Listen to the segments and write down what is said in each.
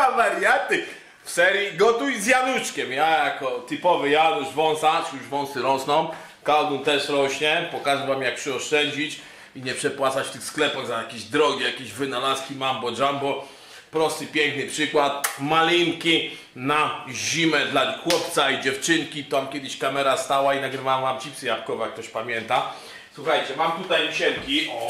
Kurwa wariaty! W serii gotuj z Januszkiem. Ja jako typowy Janusz wąsacz, już wąsy rosną, kaldun też rośnie. Pokażę wam jak przyoszczędzić i nie przepłacać w tych sklepach za jakieś drogie, jakieś wynalazki mambo jumbo. Prosty, piękny przykład. Malinki na zimę dla chłopca i dziewczynki. Tam kiedyś kamera stała i nagrywałem wam chipsy jabłkowe, jak ktoś pamięta. Słuchajcie, mam tutaj wisienki. O,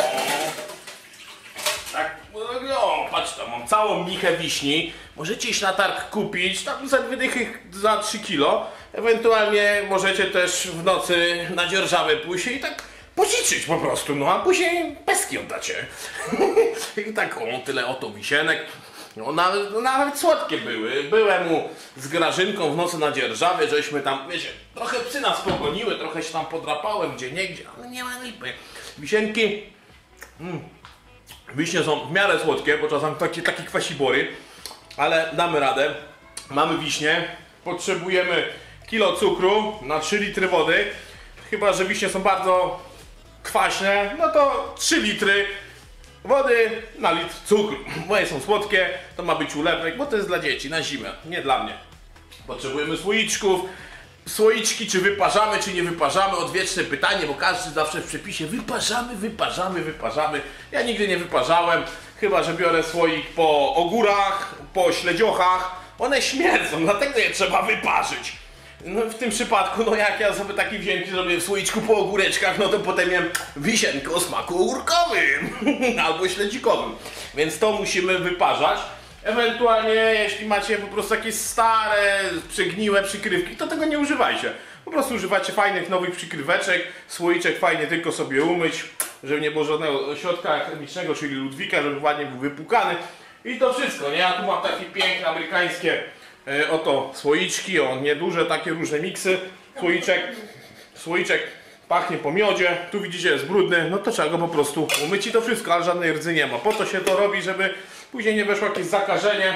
tak, o, patrz tam, mam całą mnichę wiśni. Możecie iść na targ kupić, tam za 2 dychy za 3 kilo. Ewentualnie możecie też w nocy na dzierżawę pójść i tak pożyczyć po prostu, no a później peski oddacie. I tak, o, tyle oto wisienek. No, nawet słodkie były. Byłem mu z Grażynką w nocy na dzierżawie, żeśmy tam, wiecie, trochę psy nas pogoniły, trochę się tam podrapałem gdzieniegdzie, ale nie ma lipy. Wisienki, wiśnie są w miarę słodkie, bo czasem takie kwasibory, ale damy radę. Mamy wiśnie, potrzebujemy kilo cukru na 3 litry wody. Chyba że wiśnie są bardzo kwaśne, no to 3 litry wody na litr cukru. Moje są słodkie, to ma być ulewek, bo to jest dla dzieci, na zimę, nie dla mnie. Potrzebujemy słoiczków. Słoiczki czy wyparzamy, czy nie wyparzamy? Odwieczne pytanie, bo każdy zawsze w przepisie wyparzamy. Ja nigdy nie wyparzałem, chyba że biorę słoik po ogórach, po śledziochach. One śmierdzą, dlatego je trzeba wyparzyć. No w tym przypadku, no jak ja sobie taki wzięty zrobię w słoiczku po ogóreczkach, no to potem jem wisienkę o smaku ogórkowym albo śledzikowym. Więc to musimy wyparzać. Ewentualnie jeśli macie po prostu jakieś stare, przegniłe przykrywki, to tego nie używajcie. Po prostu używacie fajnych, nowych przykryweczek, słoiczek fajnie tylko sobie umyć, żeby nie było żadnego środka chemicznego, czyli Ludwika, żeby ładnie był wypłukany. I to wszystko, nie? Ja tu mam takie piękne amerykańskie oto słoiczki, o nieduże, takie różne miksy. Słoiczek pachnie po miodzie, tu widzicie jest brudny, no to trzeba go po prostu umyć i to wszystko, ale żadnej rdzy nie ma. Po to się to robi, żeby później nie weszło jakieś zakażenie.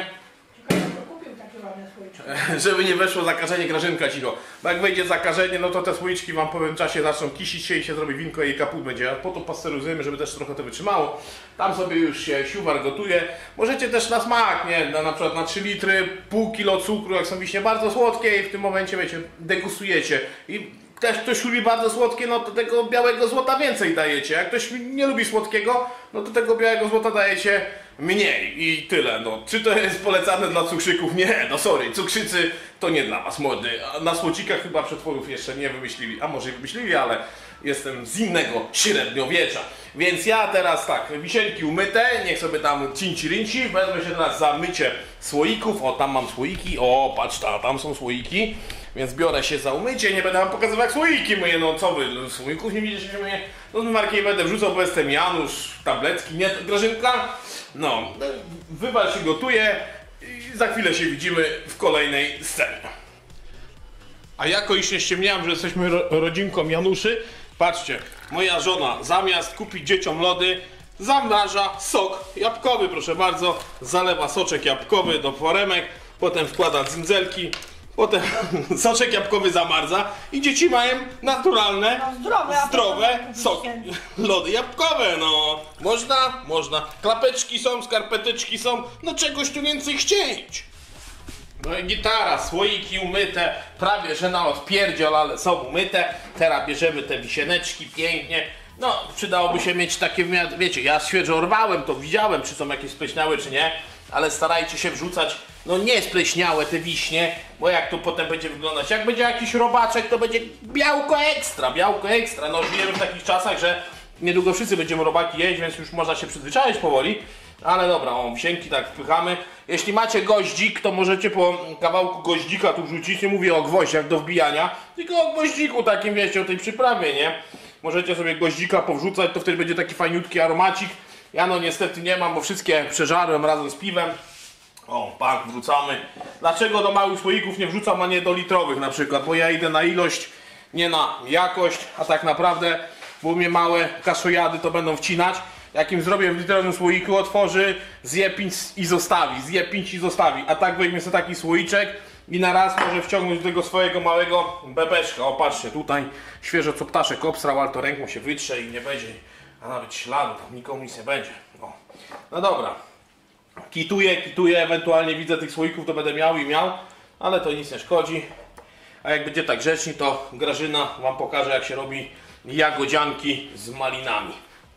Żeby nie weszło zakażenie, Grażynka cicho. Bo jak wejdzie zakażenie, no to te słoiczki wam po pewnym czasie zaczną kisić się i się zrobi winko i kaput będzie. A po to pasteryzujemy, żeby też trochę to wytrzymało. Tam sobie już się siuwar gotuje. Możecie też na smak, nie? Na przykład na 3 litry, pół kilo cukru, jak są wiśnie bardzo słodkie i w tym momencie, wiecie, degustujecie. I też ktoś lubi bardzo słodkie, no to tego białego złota więcej dajecie. Jak ktoś nie lubi słodkiego, no to tego białego złota dajecie mniej i tyle. No, czy to jest polecane dla cukrzyków? Nie, no sorry, cukrzycy to nie dla was, młody. A na słodikach chyba przetworów jeszcze nie wymyślili, a może wymyślili, ale jestem z innego średniowiecza. Więc ja teraz tak, wisienki umyte, niech sobie tam cinci-rinci, wezmę się teraz za mycie słoików. O, tam mam słoiki, o patrz, tam są słoiki. Więc biorę się za umycie, nie będę wam pokazywał jak słoiki myję, no co wy, słoików nie widzicie, że myję? No marki nie będę wrzucał, bo jestem Janusz, tabletki, nie Grażynka? No, wywal się gotuje i za chwilę się widzimy w kolejnej scenie. A jako iż nie ściemniałem, że jesteśmy rodzinką Januszy, patrzcie, moja żona zamiast kupić dzieciom lody, zamraża sok jabłkowy, proszę bardzo, zalewa soczek jabłkowy do foremek, potem wkłada cyndzelki. Potem soczek jabłkowy zamarza i dzieci mają naturalne, zdrowe lody jabłkowe, no. Można. Klapeczki są, skarpeteczki są, no czegoś tu więcej chcieć. No i gitara, słoiki umyte, prawie że na odpierdziel, ale są umyte. Teraz bierzemy te wisieneczki pięknie. No, przydałoby się mieć takie, wiecie, ja świeżo orwałem, to widziałem, czy są jakieś spleśniałe, czy nie. Ale starajcie się wrzucać, no nie spleśniałe te wiśnie, bo jak to potem będzie wyglądać, jak będzie jakiś robaczek, to będzie białko ekstra. No żyjemy w takich czasach, że niedługo wszyscy będziemy robaki jeść, więc już można się przyzwyczaić powoli. Ale dobra, o, wisienki tak wpychamy. Jeśli macie goździk, to możecie po kawałku goździka tu wrzucić, nie mówię o gwoździach do wbijania, tylko o gwoździku takim, wiecie, o tej przyprawie, nie? Możecie sobie goździka powrzucać, to wtedy będzie taki fajniutki aromacik. Ja no niestety nie mam, bo wszystkie przeżarłem razem z piwem. O, pak, wrzucamy. Dlaczego do małych słoików nie wrzucam, a nie do litrowych na przykład? Bo ja idę na ilość, nie na jakość, a tak naprawdę, bo mnie małe kaszojady to będą wcinać. Jak im zrobię w litrowym słoiku, otworzy, zje 5 i zostawi. A tak weźmie sobie taki słoiczek i na raz może wciągnąć do tego swojego małego bebeszka. O, patrzcie, tutaj świeżo co ptaszek obstrał, ale to ręką się wytrze i nie będzie, a nawet śladów, nikomu nic nie będzie. O. No dobra, Kituję, ewentualnie widzę tych słoików, to będę miał, ale to nic nie szkodzi. A jak będzie tak grzecznie, to Grażyna wam pokaże, jak się robi jagodzianki z malinami.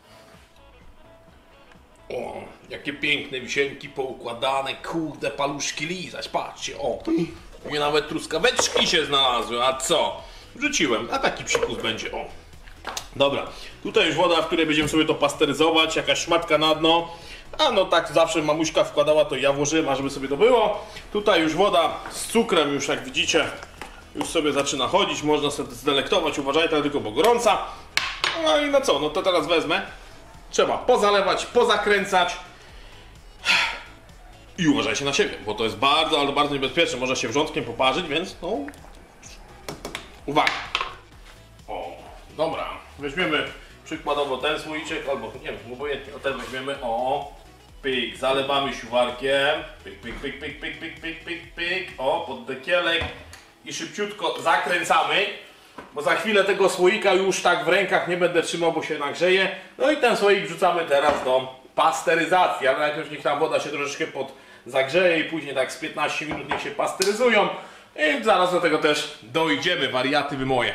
O, jakie piękne wisienki poukładane, kurde, paluszki lizać, patrzcie, o. Mnie nawet truskaweczki się znalazły, a co? Wrzuciłem, a taki psikus będzie, o. Dobra, tutaj już woda, w której będziemy sobie to pasteryzować, jakaś szmatka na dno. A no tak zawsze mamuśka wkładała, to ja włożyłem, a żeby sobie to było. Tutaj już woda z cukrem, już jak widzicie, już sobie zaczyna chodzić, można sobie zdelektować, uważajcie tylko, bo gorąca. No i no co, no to teraz wezmę. Trzeba pozalewać, pozakręcać. I uważajcie na siebie, bo to jest bardzo, ale bardzo niebezpieczne. Można się wrzątkiem poparzyć, więc no... Uwaga! O, dobra. Weźmiemy przykładowo ten słoiczek, albo nie wiem, obojętnie, o ten weźmiemy. O, pyk, zalewamy siuwarkiem. Pyk, pyk, pyk, pyk, pyk, pyk, pyk, pyk, pyk. O, pod dekielek. I szybciutko zakręcamy. Bo za chwilę tego słoika już tak w rękach nie będę trzymał, bo się nagrzeje. No i ten słoik wrzucamy teraz do pasteryzacji, ale najpierw niech tam woda się troszeczkę zagrzeje i później tak z 15 minut niech się pasteryzują. I zaraz do tego też dojdziemy, wariaty wy moje.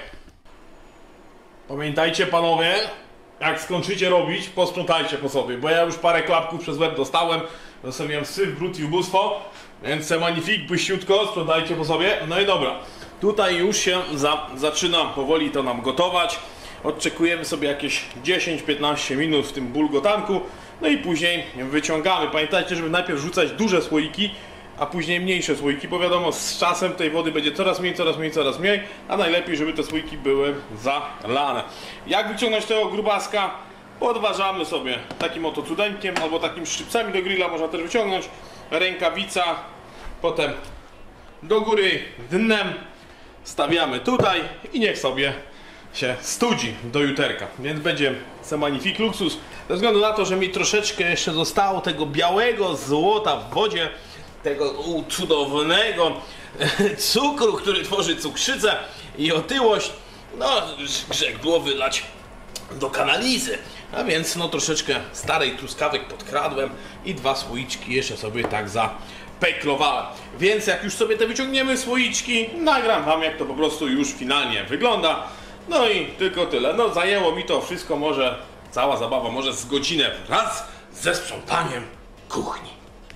Pamiętajcie panowie, jak skończycie robić, posprzątajcie po sobie, bo ja już parę klapków przez łeb dostałem, to sobie miałem syf, brud i ubóstwo, więc se magnifik, pyściutko, sprzątajcie po sobie. No i dobra, tutaj już się zaczyna powoli to nam gotować. Odczekujemy sobie jakieś 10-15 minut w tym bulgotanku, no i później wyciągamy. Pamiętajcie, żeby najpierw rzucać duże słoiki, a później mniejsze słoiki, bo wiadomo, z czasem tej wody będzie coraz mniej, coraz mniej, coraz mniej, a najlepiej, żeby te słoiki były zalane. Jak wyciągnąć tego grubaska? Podważamy sobie takim oto cudeńkiem, albo takim szczypcami do grilla można też wyciągnąć. Rękawica, potem do góry dnem stawiamy tutaj i niech sobie się studzi do juterka. Więc będzie Magnifique Luxus. Ze względu na to, że mi troszeczkę jeszcze zostało tego białego złota w wodzie, tego cudownego cukru, który tworzy cukrzycę i otyłość, no grzech było wylać do kanalizy. A więc no troszeczkę starej truskawek podkradłem i 2 słoiczki jeszcze sobie tak zapeklowałem. Więc jak już sobie te wyciągniemy słoiczki, nagram wam, jak to po prostu już finalnie wygląda. No i tylko tyle. No zajęło mi to wszystko może, cała zabawa może z godzinę wraz ze sprzątaniem kuchni.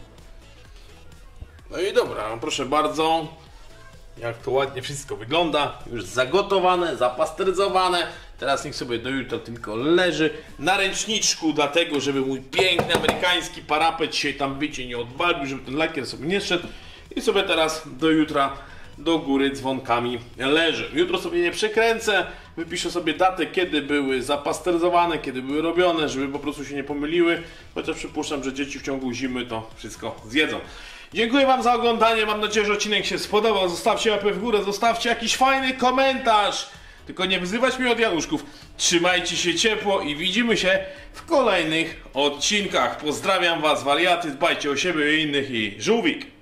No i dobra, proszę bardzo, jak to ładnie wszystko wygląda, już zagotowane, zapasteryzowane. Teraz niech sobie do jutra tylko leży na ręczniczku, dlatego żeby mój piękny amerykański parapet dzisiaj tam bycie nie odbarbił, żeby ten lakier sobie nie szedł. I sobie teraz do jutra do góry dzwonkami leży. Jutro sobie nie przekręcę, wypiszę sobie datę, kiedy były zapasteryzowane, kiedy były robione, żeby po prostu się nie pomyliły, chociaż przypuszczam, że dzieci w ciągu zimy to wszystko zjedzą. Dziękuję wam za oglądanie, mam nadzieję, że odcinek się spodobał. Zostawcie łapę w górę, zostawcie jakiś fajny komentarz. Tylko nie wyzywać mnie od Januszków. Trzymajcie się ciepło i widzimy się w kolejnych odcinkach. Pozdrawiam was, wariaty, dbajcie o siebie i innych i żółwik!